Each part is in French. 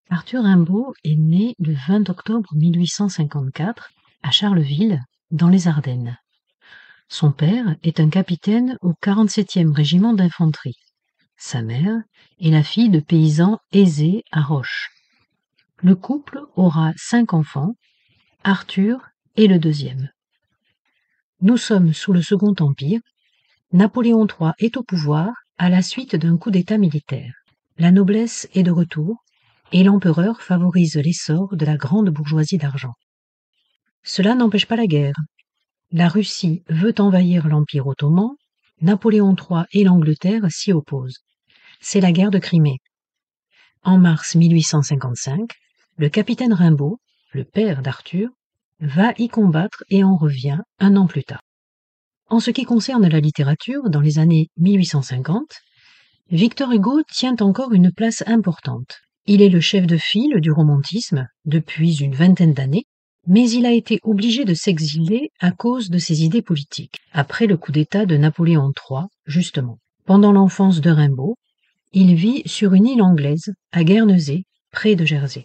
Arthur Rimbaud est né le 20 octobre 1854 à Charleville, dans les Ardennes. Son père est un capitaine au 47e régiment d'infanterie. Sa mère est la fille de paysans aisés à Roche. Le couple aura 5 enfants, Arthur est le deuxième. Nous sommes sous le Second Empire. Napoléon III est au pouvoir à la suite d'un coup d'État militaire. La noblesse est de retour et l'empereur favorise l'essor de la grande bourgeoisie d'argent. Cela n'empêche pas la guerre. La Russie veut envahir l'Empire ottoman, Napoléon III et l'Angleterre s'y opposent. C'est la guerre de Crimée. En mars 1855, le capitaine Rimbaud, le père d'Arthur, va y combattre et en revient un an plus tard. En ce qui concerne la littérature, dans les années 1850, Victor Hugo tient encore une place importante. Il est le chef de file du romantisme depuis une vingtaine d'années, mais il a été obligé de s'exiler à cause de ses idées politiques, après le coup d'État de Napoléon III, justement. Pendant l'enfance de Rimbaud, il vit sur une île anglaise, à Guernesey, près de Jersey.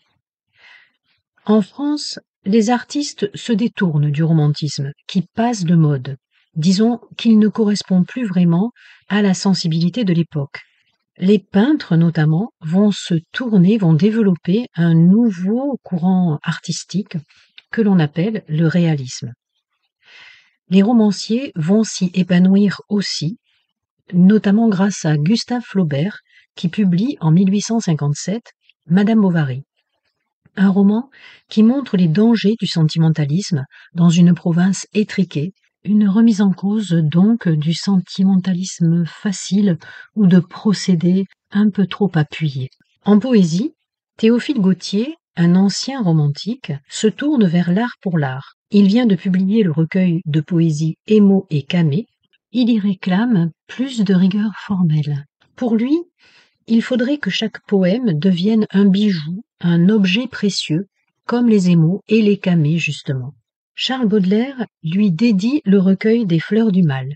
En France, les artistes se détournent du romantisme, qui passe de mode. Disons qu'il ne correspond plus vraiment à la sensibilité de l'époque. Les peintres, notamment, vont développer un nouveau courant artistique que l'on appelle le réalisme. Les romanciers vont s'y épanouir aussi, notamment grâce à Gustave Flaubert, qui publie en 1857 Madame Bovary, un roman qui montre les dangers du sentimentalisme dans une province étriquée, une remise en cause donc du sentimentalisme facile ou de procédés un peu trop appuyés. En poésie, Théophile Gautier, un ancien romantique, se tourne vers l'art pour l'art. Il vient de publier le recueil de poésie Émaux et Camée. Il y réclame plus de rigueur formelle. Pour lui, il faudrait que chaque poème devienne un bijou, un objet précieux, comme les émaux et les camées justement. Charles Baudelaire lui dédie le recueil des Fleurs du Mal.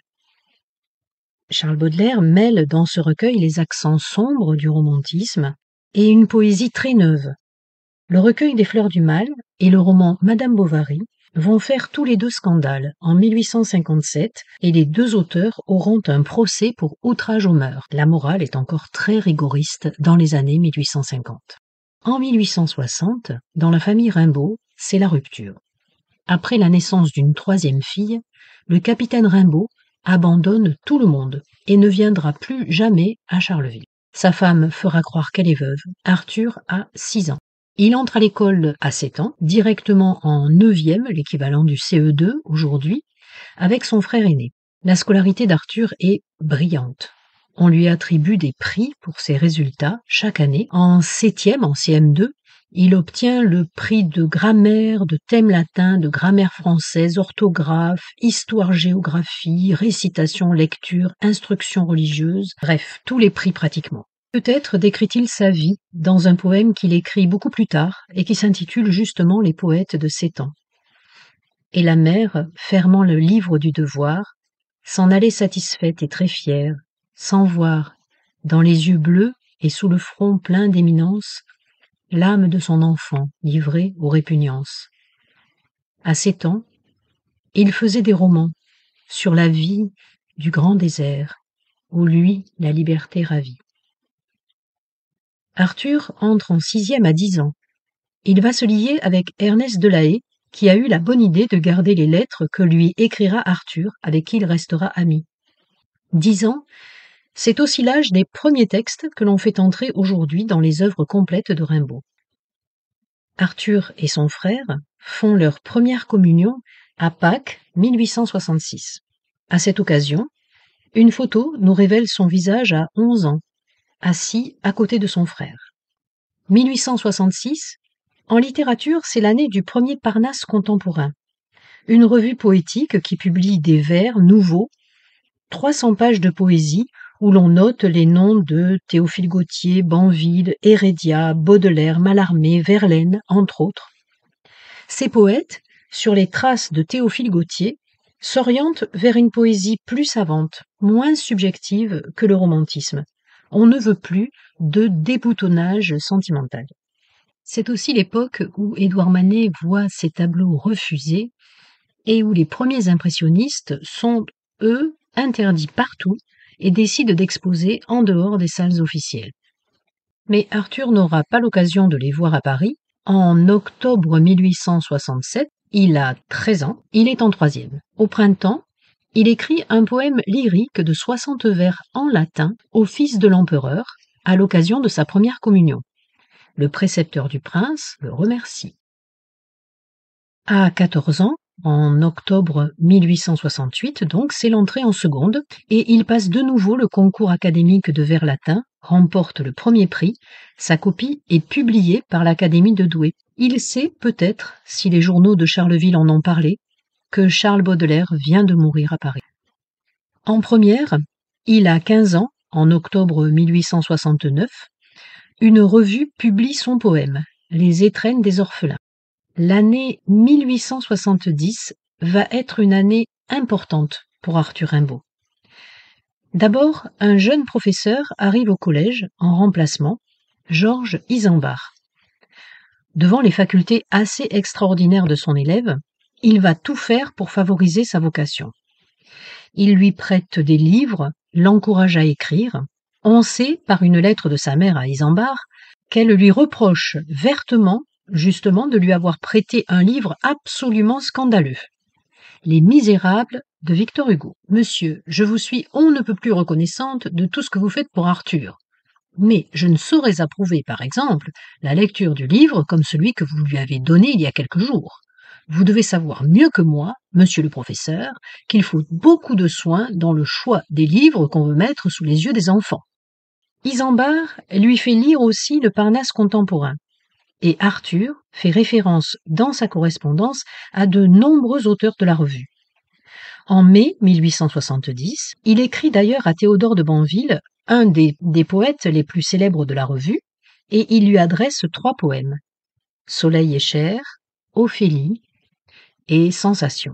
Charles Baudelaire mêle dans ce recueil les accents sombres du romantisme et une poésie très neuve. Le recueil des Fleurs du Mal et le roman Madame Bovary vont faire tous les deux scandale en 1857 et les deux auteurs auront un procès pour outrage aux mœurs. La morale est encore très rigoriste dans les années 1850. En 1860, dans la famille Rimbaud, c'est la rupture. Après la naissance d'une troisième fille, le capitaine Rimbaud abandonne tout le monde et ne viendra plus jamais à Charleville. Sa femme fera croire qu'elle est veuve. Arthur a 6 ans. Il entre à l'école à 7 ans, directement en 9e, l'équivalent du CE2 aujourd'hui, avec son frère aîné. La scolarité d'Arthur est brillante. On lui attribue des prix pour ses résultats chaque année. En 7e, en CM2, il obtient le prix de grammaire, de thème latin, de grammaire française, orthographe, histoire-géographie, récitation, lecture, instruction religieuse, bref, tous les prix pratiquement. Peut-être décrit-il sa vie dans un poème qu'il écrit beaucoup plus tard et qui s'intitule justement Les poètes de 7 ans. Et la mère, fermant le livre du devoir, s'en allait satisfaite et très fière, sans voir, dans les yeux bleus et sous le front plein d'éminence, l'âme de son enfant livrée aux répugnances. À 7 ans, il faisait des romans sur la vie du grand désert, où lui la liberté ravit. Arthur entre en 6e à 10 ans. Il va se lier avec Ernest de La Haye, qui a eu la bonne idée de garder les lettres que lui écrira Arthur, avec qui il restera ami. 10 ans, c'est aussi l'âge des premiers textes que l'on fait entrer aujourd'hui dans les œuvres complètes de Rimbaud. Arthur et son frère font leur première communion à Pâques 1866. À cette occasion, une photo nous révèle son visage à 11 ans, assis à côté de son frère. 1866, en littérature, c'est l'année du premier Parnasse contemporain, une revue poétique qui publie des vers nouveaux, 300 pages de poésie où l'on note les noms de Théophile Gautier, Banville, Hérédia, Baudelaire, Mallarmé, Verlaine, entre autres. Ces poètes, sur les traces de Théophile Gautier, s'orientent vers une poésie plus savante, moins subjective que le romantisme. On ne veut plus de déboutonnage sentimental. C'est aussi l'époque où Édouard Manet voit ses tableaux refusés et où les premiers impressionnistes sont, eux, interdits partout et décident d'exposer en dehors des salles officielles. Mais Arthur n'aura pas l'occasion de les voir à Paris. En octobre 1867, il a 13 ans, il est en troisième. Au printemps, il écrit un poème lyrique de 60 vers en latin au fils de l'empereur à l'occasion de sa première communion. Le précepteur du prince le remercie. À 14 ans, en octobre 1868, donc, c'est l'entrée en seconde et il passe de nouveau le concours académique de vers latin, remporte le premier prix, sa copie est publiée par l'Académie de Douai. Il sait peut-être, si les journaux de Charleville en ont parlé, que Charles Baudelaire vient de mourir à Paris. En première, il a 15 ans, en octobre 1869, une revue publie son poème, Les étrennes des orphelins. L'année 1870 va être une année importante pour Arthur Rimbaud. D'abord, un jeune professeur arrive au collège en remplacement, Georges Isambard. Devant les facultés assez extraordinaires de son élève, il va tout faire pour favoriser sa vocation. Il lui prête des livres, l'encourage à écrire. On sait, par une lettre de sa mère à Isambard, qu'elle lui reproche vertement justement de lui avoir prêté un livre absolument scandaleux. Les Misérables de Victor Hugo. Monsieur, je vous suis on ne peut plus reconnaissante de tout ce que vous faites pour Arthur. Mais je ne saurais approuver, par exemple, la lecture du livre comme celui que vous lui avez donné il y a quelques jours. Vous devez savoir mieux que moi, monsieur le professeur, qu'il faut beaucoup de soin dans le choix des livres qu'on veut mettre sous les yeux des enfants. Isambard lui fait lire aussi le Parnasse contemporain. Et Arthur fait référence dans sa correspondance à de nombreux auteurs de la revue. En mai 1870, il écrit d'ailleurs à Théodore de Banville, un des poètes les plus célèbres de la revue, et il lui adresse 3 poèmes, Soleil et chair, Ophélie et Sensation.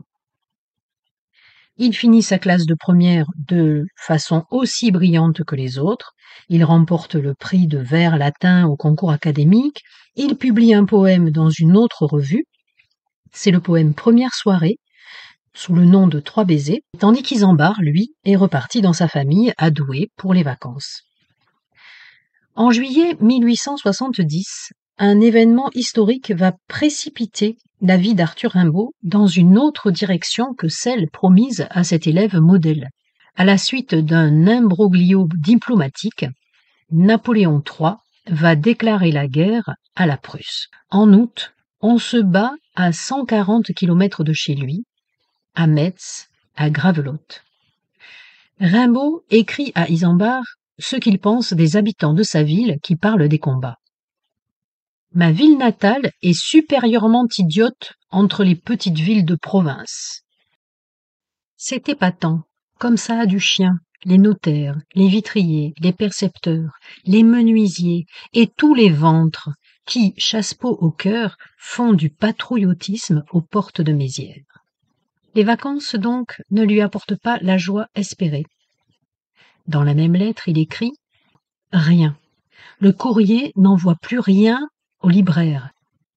Il finit sa classe de première de façon aussi brillante que les autres. Il remporte le prix de vers latin au concours académique. Il publie un poème dans une autre revue. C'est le poème Première soirée, sous le nom de 3 baisers, tandis qu'Isambard, lui, est reparti dans sa famille à Douai pour les vacances. En juillet 1870, un événement historique va précipiter la vie d'Arthur Rimbaud dans une autre direction que celle promise à cet élève modèle. À la suite d'un imbroglio diplomatique, Napoléon III va déclarer la guerre à la Prusse. En août, on se bat à 140 km de chez lui, à Metz, à Gravelotte. Rimbaud écrit à Isambard ce qu'il pense des habitants de sa ville qui parlent des combats. Ma ville natale est supérieurement idiote entre les petites villes de province. C'est épatant, comme ça a du chien, les notaires, les vitriers, les percepteurs, les menuisiers et tous les ventres qui, chasse-peau au cœur, font du patrouillotisme aux portes de Mézières. Les vacances, donc, ne lui apportent pas la joie espérée. Dans la même lettre, il écrit « Rien. Le courrier n'envoie plus rien au libraire. »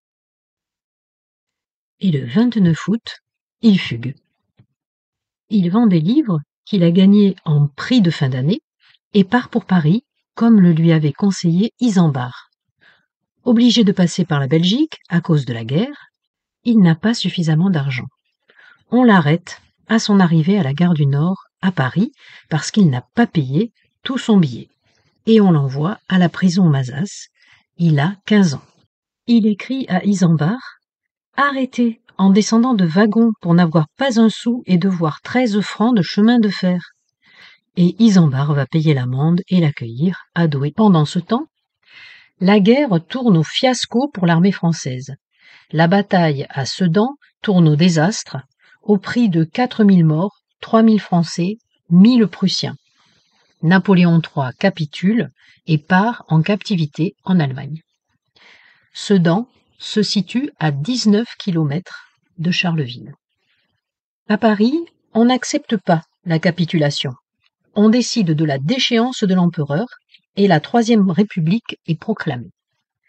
Et le 29 août, il fugue. Il vend des livres qu'il a gagnés en prix de fin d'année et part pour Paris, comme le lui avait conseillé Isambard. Obligé de passer par la Belgique à cause de la guerre, il n'a pas suffisamment d'argent. On l'arrête à son arrivée à la gare du Nord, à Paris, parce qu'il n'a pas payé tout son billet. Et on l'envoie à la prison Mazas. Il a 15 ans. Il écrit à Isambard « Arrêtez en descendant de wagon pour n'avoir pas un sou et devoir 13 francs de chemin de fer. » Et Isambard va payer l'amende et l'accueillir à Douai. Pendant ce temps, la guerre tourne au fiasco pour l'armée française. La bataille à Sedan tourne au désastre, au prix de 4000 morts, 3000 Français, 1000 Prussiens. Napoléon III capitule et part en captivité en Allemagne. Sedan se situe à 19 km de Charleville. À Paris, on n'accepte pas la capitulation. On décide de la déchéance de l'empereur et la Troisième République est proclamée.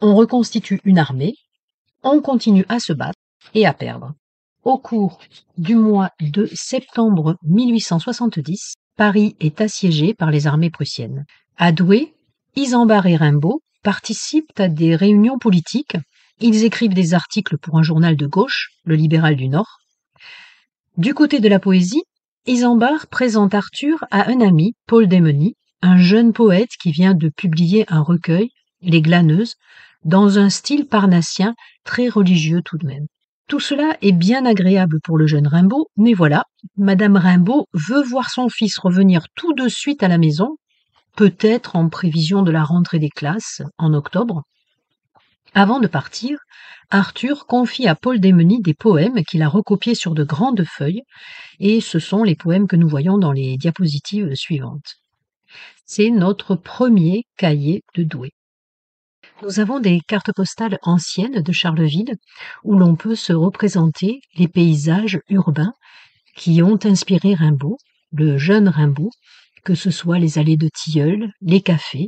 On reconstitue une armée, on continue à se battre et à perdre. Au cours du mois de septembre 1870, Paris est assiégé par les armées prussiennes. À Douai, Isambard et Rimbaud participent à des réunions politiques. Ils écrivent des articles pour un journal de gauche, le Libéral du Nord. Du côté de la poésie, Isambard présente Arthur à un ami, Paul Démeny, un jeune poète qui vient de publier un recueil, Les Glaneuses, dans un style parnassien très religieux tout de même. Tout cela est bien agréable pour le jeune Rimbaud, mais voilà, Madame Rimbaud veut voir son fils revenir tout de suite à la maison, peut-être en prévision de la rentrée des classes en octobre. Avant de partir, Arthur confie à Paul Démeny des poèmes qu'il a recopiés sur de grandes feuilles, et ce sont les poèmes que nous voyons dans les diapositives suivantes. C'est notre premier cahier de Douai. Nous avons des cartes postales anciennes de Charleville où l'on peut se représenter les paysages urbains qui ont inspiré Rimbaud, le jeune Rimbaud, que ce soit les allées de Tilleuls, les cafés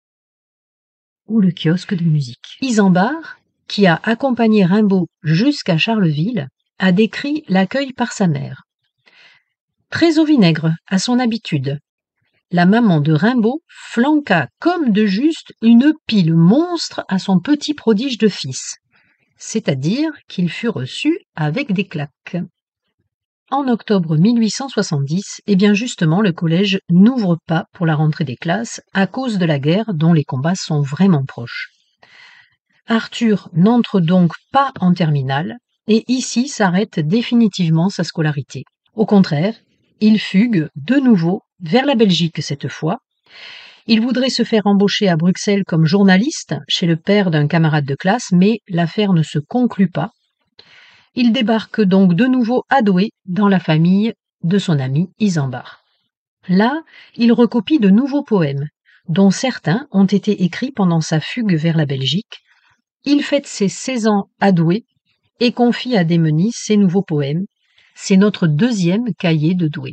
ou le kiosque de musique. Isambard, qui a accompagné Rimbaud jusqu'à Charleville, a décrit l'accueil par sa mère. Très au vinaigre, à son habitude, la maman de Rimbaud flanqua comme de juste une pile monstre à son petit prodige de fils, c'est-à-dire qu'il fut reçu avec des claques. En octobre 1870, eh bien justement, le collège n'ouvre pas pour la rentrée des classes à cause de la guerre dont les combats sont vraiment proches. Arthur n'entre donc pas en terminale et ici s'arrête définitivement sa scolarité. Au contraire, il fugue de nouveau vers la Belgique cette fois. Il voudrait se faire embaucher à Bruxelles comme journaliste chez le père d'un camarade de classe, mais l'affaire ne se conclut pas. Il débarque donc de nouveau à Douai dans la famille de son ami Isambard. Là, il recopie de nouveaux poèmes, dont certains ont été écrits pendant sa fugue vers la Belgique. Il fête ses 16 ans à Douai et confie à Démeny ses nouveaux poèmes. C'est notre deuxième cahier de Douai.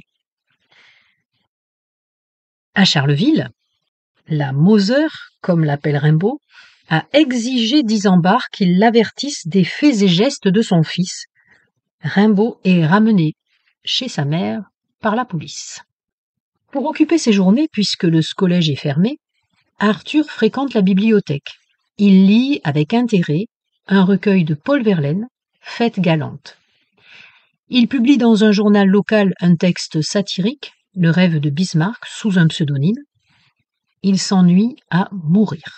À Charleville, la Moser, comme l'appelle Rimbaud, a exigé d'Isambard qu'il l'avertisse des faits et gestes de son fils. Rimbaud est ramené chez sa mère par la police. Pour occuper ses journées, puisque le collège est fermé, Arthur fréquente la bibliothèque. Il lit avec intérêt un recueil de Paul Verlaine, Fête galante. Il publie dans un journal local un texte satirique, Le rêve de Bismarck, sous un pseudonyme. Il s'ennuie à mourir.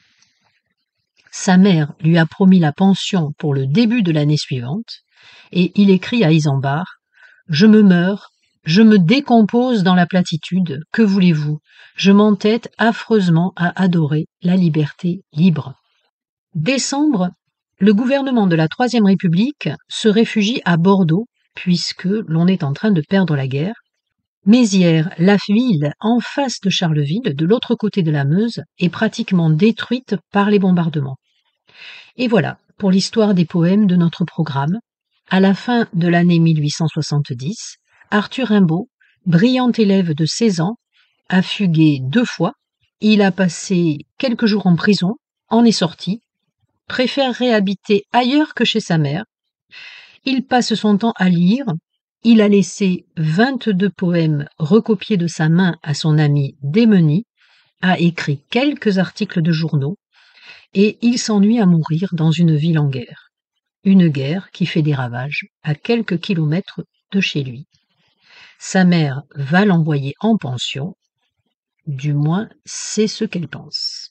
Sa mère lui a promis la pension pour le début de l'année suivante, et il écrit à Isambard « Je me meurs, je me décompose dans la platitude, que voulez-vous, je m'entête affreusement à adorer la liberté libre. » Décembre, le gouvernement de la Troisième République se réfugie à Bordeaux, puisque l'on est en train de perdre la guerre. Mézières, la ville en face de Charleville, de l'autre côté de la Meuse, est pratiquement détruite par les bombardements. Et voilà pour l'histoire des poèmes de notre programme. À la fin de l'année 1870, Arthur Rimbaud, brillant élève de 16 ans, a fugué 2 fois. Il a passé quelques jours en prison, en est sorti, préfère réhabiter ailleurs que chez sa mère. Il passe son temps à lire. Il a laissé 22 poèmes recopiés de sa main à son ami Démeny, a écrit quelques articles de journaux, et il s'ennuie à mourir dans une ville en guerre. Une guerre qui fait des ravages à quelques kilomètres de chez lui. Sa mère va l'envoyer en pension, du moins c'est ce qu'elle pense.